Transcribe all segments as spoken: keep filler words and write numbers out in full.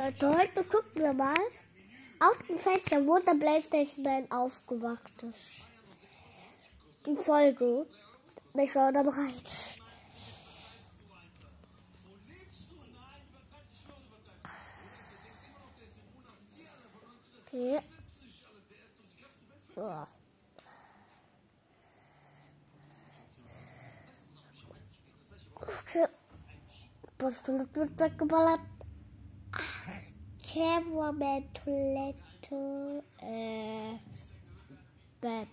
Also heute gucken wir mal auf dem Fenster, wo der PlayStation Man aufgewacht ist. Die Folge. Ich war da bereit. Okay. So. Okay. Das wird weggeballert. Cameraman Toilette. Äh. Bab.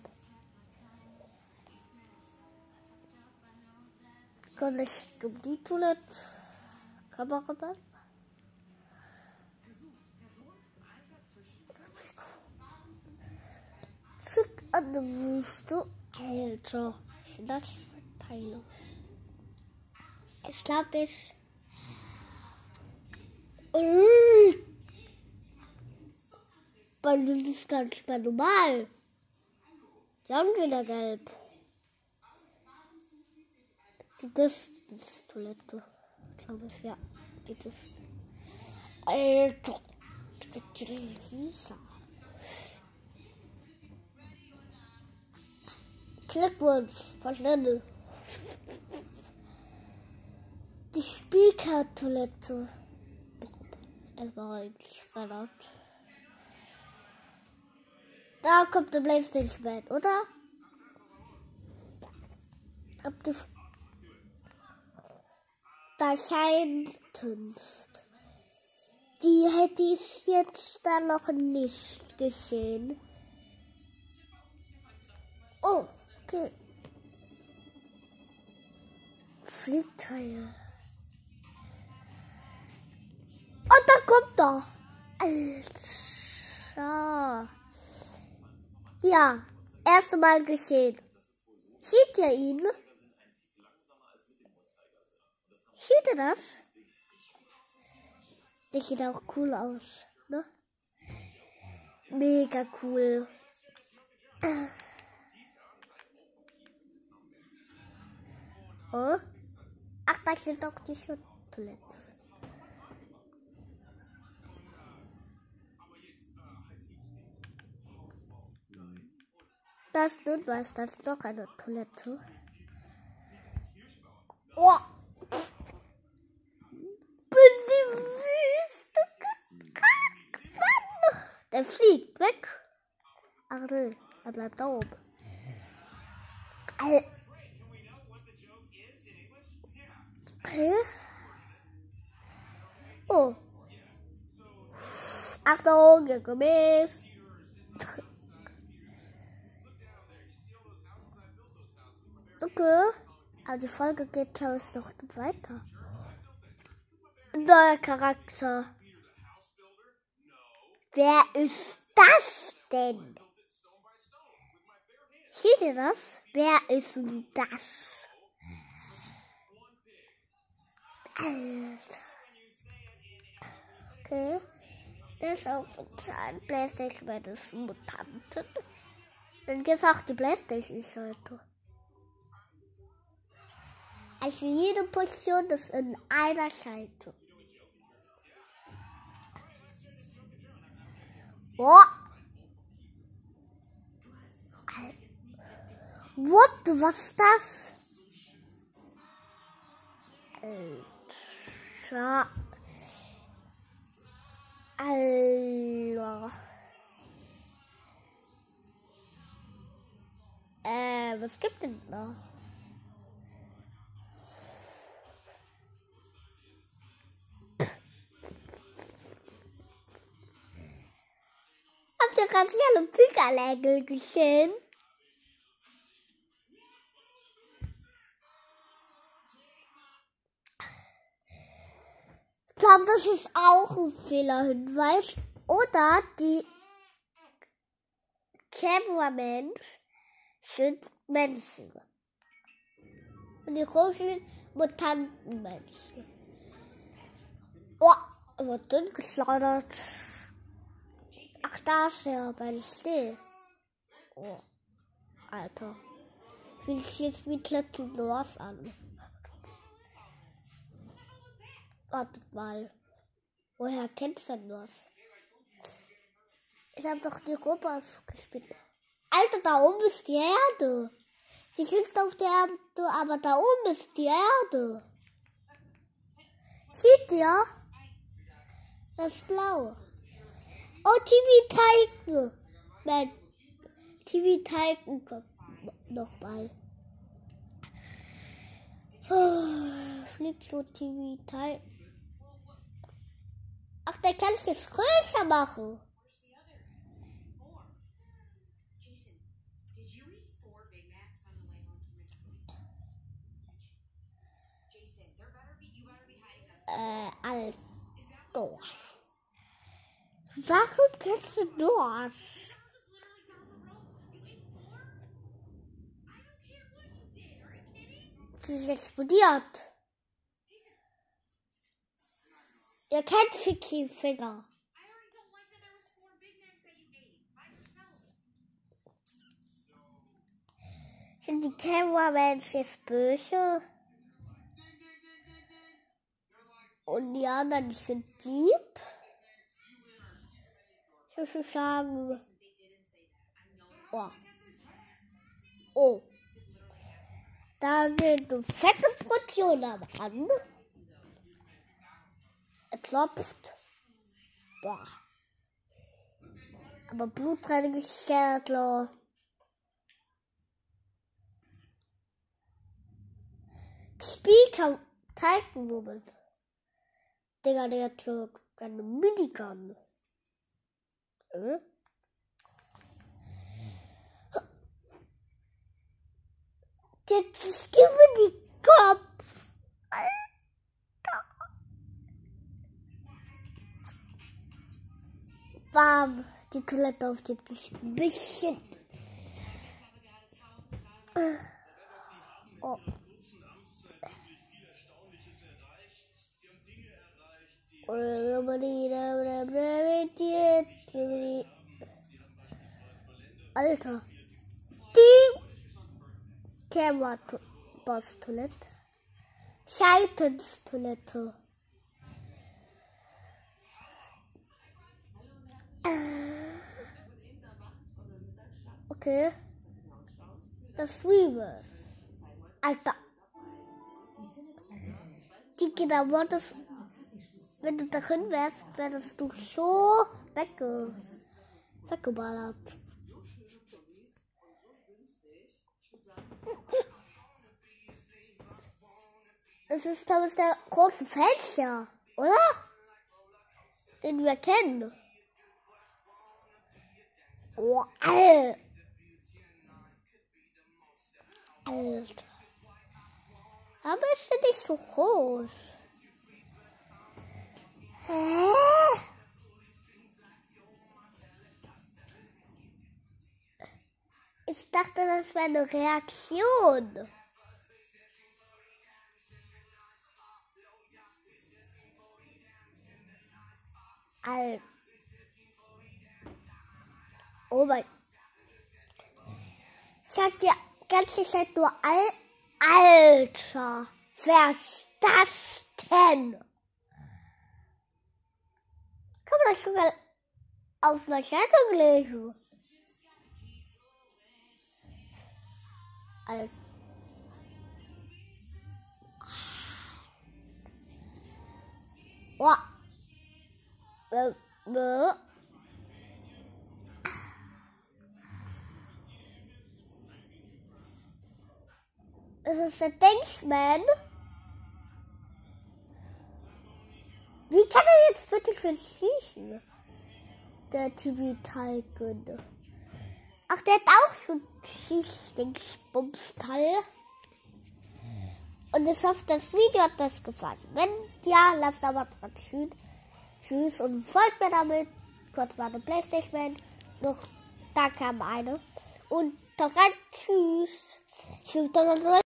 Kann ich um die Toilette? Kameramann? Kriegt an der Wüste. Alter. Das Teile. Ich glaube, ich. Weil das ist ganz mehr normal. Dann wieder gelb. Das ist Toilette. Glaube ich, ja. Das ist. Alter. Glückwunsch. Verschwinde. Die Speaker-Toilette. Es war eigentlich verdammt. Da kommt der PlayStation Man, oder? Habt ihr. Da scheint. Die hätte ich jetzt da noch nicht gesehen. Oh, okay. Fliegteil. Und da kommt er. Alter. Ja, erste Mal gesehen. Sieht ihr ihn? Sieht ihr das? Der sieht auch cool aus, ne? Mega cool. Oh? Ach, das sind doch die Toiletten. Das ist nicht was, das ist doch eine Toilette. Oh! Bin die Wüste gekackt, Mann! Der fliegt weg. Ach nee, er bleibt da oben. Okay. Oh. Achtung, ihr Gemäß. Okay. Aber die Folge geht, glaube ich, noch weiter. Neuer Charakter. Wer ist das denn? Seht ihr das? Wer ist denn das? Alter. Okay. Das ist auch ein PlayStation Man des Mutanten. Dann gibt es auch die PlayStation-Seite. Also jede Position ist in einer Seite. Oh! What? Was ist das? Alter. Alter. Äh, was gibt denn da? Habt ihr gerade alle Pikalägel gesehen? Ich glaube, das ist auch ein Fehlerhinweis. Oder die Cameramen sind Menschen. Und die großen Mutantenmenschen. Oh, wird dünn geschleudert. Ach, da ist er bei Steh. Oh, Alter. Fühlt sich jetzt wie Little North an. Wartet mal. Woher kennst du denn das? Ich habe doch die Robos gespielt. Alter, da oben ist die Erde. Die sind auf der Erde, aber da oben ist die Erde. Seht ihr? Das Blaue. Oh, T V Titan. Nein, T V Titan kommt nochmal. Oh, fliegt so T V Titan. Ach, der kann es jetzt größer machen. Äh, Alter. Warum kennst du das? Sie ist explodiert. Ihr kennt Ficky Finger. Sind die Cameramans jetzt böse? Und die anderen sind lieb? Ich würde sagen... Oh. Oh. Da geht eine fette Portion an. Er klopft. Boah. Aber Blutreinigungsschädler. Speaker Titan Woman. Digga, der hat so eine Minigun. Hm? Jetzt gib mir die Kopf. Alter. Bam. Die Toilette auf dem ein bisschen. Oh. Alter. Die Camera Boss Toilette. Scheitens Toilette. Okay. Das Reverse. Alter. Die Kinder wolltest, wenn du da drin wärst, wärst du so wegge weggeballert. Es ist damals der große Fälscher, oder? Den wir kennen. Oh, Alter. Alter. Aber ist er nicht so groß? Hä? Ich dachte, das wäre eine Reaktion. Alter. Oh mein. Ich sag dir ganze Zeit nur Al Alter. Wer ist das denn? Kann man das sogar auf einer Zeitung lesen? Alter. Oh. Äh, äh. Es ist der Denksman. Wie kann er jetzt bitte für schießen? Der T V Titan. Ach, der hat auch so ein Schießdingsbumsteil. Und ich hoffe, das Video hat euch gefallen. Wenn ja, lasst aber tschüss. Tschüss und folgt mir damit. Kurz mal eine Playstation. Noch, da kam eine. Und dann rein, tschüss. Tschüss.